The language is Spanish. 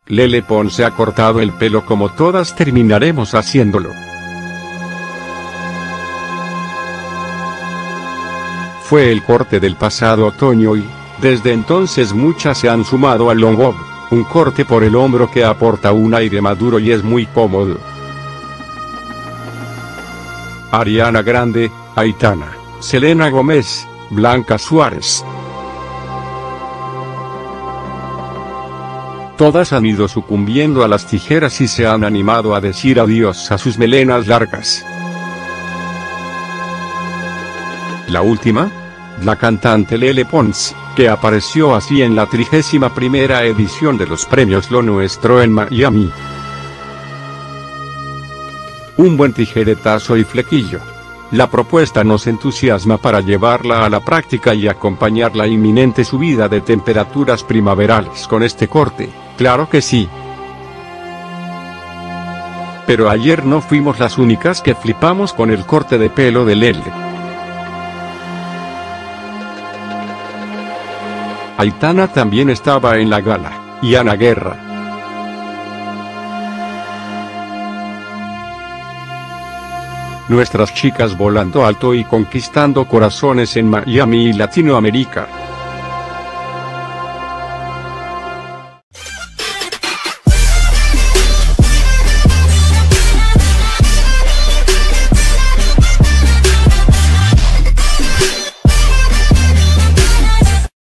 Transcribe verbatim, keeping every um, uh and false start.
Lele Pons se ha cortado el pelo como todas terminaremos haciéndolo. Fue el corte del pasado otoño y, desde entonces muchas se han sumado al long bob, un corte por el hombro que aporta un aire maduro y es muy cómodo. Ariana Grande, Aitana, Selena Gómez, Blanca Suárez. Todas han ido sucumbiendo a las tijeras y se han animado a decir adiós a sus melenas largas. La última, la cantante Lele Pons, que apareció así en la trigésima primera edición de los premios Lo Nuestro en Miami. Un buen tijeretazo y flequillo. La propuesta nos entusiasma para llevarla a la práctica y acompañar la inminente subida de temperaturas primaverales con este corte, claro que sí. Pero ayer no fuimos las únicas que flipamos con el corte de pelo de Lele. Aitana también estaba en la gala, y Ana Guerra. Nuestras chicas volando alto y conquistando corazones en Miami y Latinoamérica.